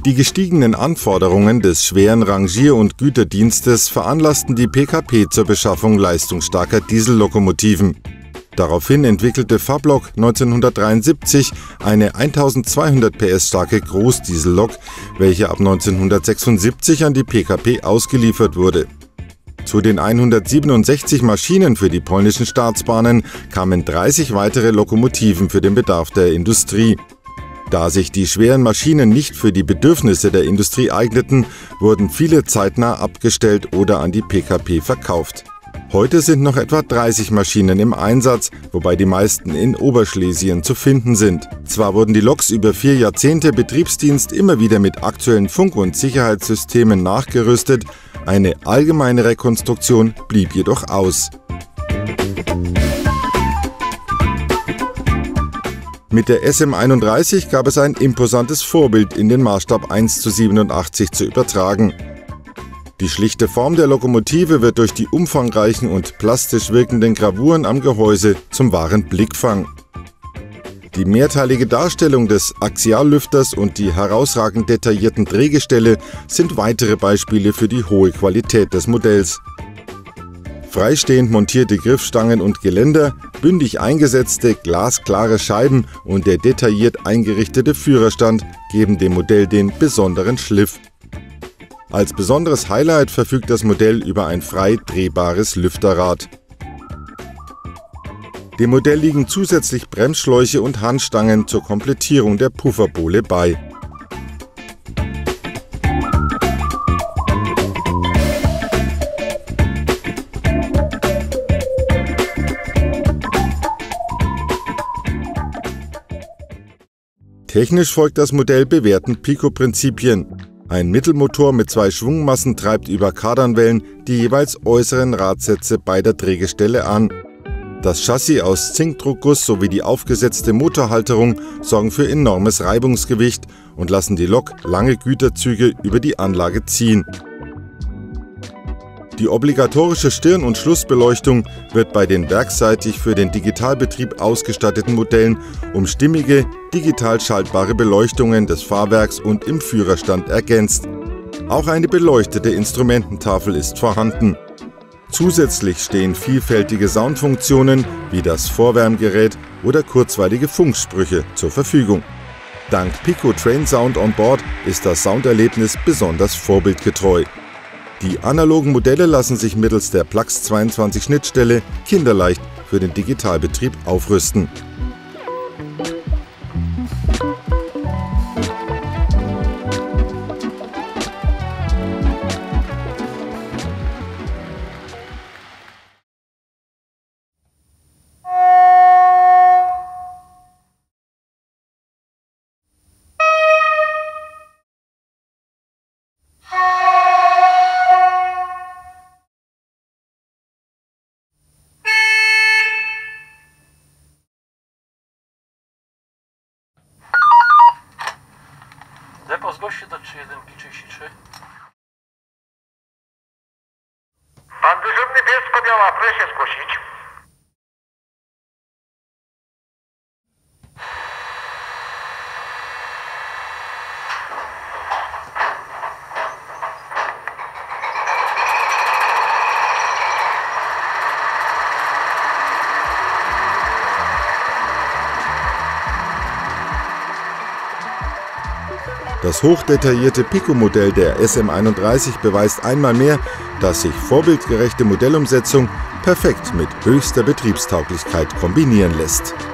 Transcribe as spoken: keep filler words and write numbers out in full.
Die gestiegenen Anforderungen des schweren Rangier- und Güterdienstes veranlassten die P K P zur Beschaffung leistungsstarker Diesellokomotiven. Daraufhin entwickelte Fablock neunzehnhundertdreiundsiebzig eine eintausendzweihundert P S starke Großdiesellok, welche ab neunzehnhundertsechsundsiebzig an die P K P ausgeliefert wurde. Zu den hundertsiebenundsechzig Maschinen für die polnischen Staatsbahnen kamen dreißig weitere Lokomotiven für den Bedarf der Industrie. Da sich die schweren Maschinen nicht für die Bedürfnisse der Industrie eigneten, wurden viele zeitnah abgestellt oder an die P K P verkauft. Heute sind noch etwa dreißig Maschinen im Einsatz, wobei die meisten in Oberschlesien zu finden sind. Zwar wurden die Loks über vier Jahrzehnte Betriebsdienst immer wieder mit aktuellen Funk- und Sicherheitssystemen nachgerüstet, eine allgemeine Rekonstruktion blieb jedoch aus. Mit der S M einunddreißig gab es ein imposantes Vorbild in den Maßstab eins zu siebenundachtzig zu übertragen. Die schlichte Form der Lokomotive wird durch die umfangreichen und plastisch wirkenden Gravuren am Gehäuse zum wahren Blickfang. Die mehrteilige Darstellung des Axiallüfters und die herausragend detaillierten Drehgestelle sind weitere Beispiele für die hohe Qualität des Modells. Freistehend montierte Griffstangen und Geländer, bündig eingesetzte glasklare Scheiben und der detailliert eingerichtete Führerstand geben dem Modell den besonderen Schliff. Als besonderes Highlight verfügt das Modell über ein frei drehbares Lüfterrad. Dem Modell liegen zusätzlich Bremsschläuche und Handstangen zur Komplettierung der Pufferbohle bei. Technisch folgt das Modell bewährten Pico-Prinzipien. Ein Mittelmotor mit zwei Schwungmassen treibt über Kardanwellen die jeweils äußeren Radsätze beider Drehgestelle an. Das Chassis aus Zinkdruckguss sowie die aufgesetzte Motorhalterung sorgen für enormes Reibungsgewicht und lassen die Lok lange Güterzüge über die Anlage ziehen. Die obligatorische Stirn- und Schlussbeleuchtung wird bei den werksseitig für den Digitalbetrieb ausgestatteten Modellen um stimmige, digital schaltbare Beleuchtungen des Fahrwerks und im Führerstand ergänzt. Auch eine beleuchtete Instrumententafel ist vorhanden. Zusätzlich stehen vielfältige Soundfunktionen wie das Vorwärmgerät oder kurzweilige Funksprüche zur Verfügung. Dank Pico Train Sound on Board ist das Sounderlebnis besonders vorbildgetreu. Die analogen Modelle lassen sich mittels der Plax zweiundzwanzig Schnittstelle kinderleicht für den Digitalbetrieb aufrüsten. Depo, zgłoś się do trzy jeden trzydzieści trzy. Pan dyżurny Bielsko-Biała, proszę się zgłosić. Das hochdetaillierte Pico-Modell der S M einunddreißig beweist einmal mehr, dass sich vorbildgerechte Modellumsetzung perfekt mit höchster Betriebstauglichkeit kombinieren lässt.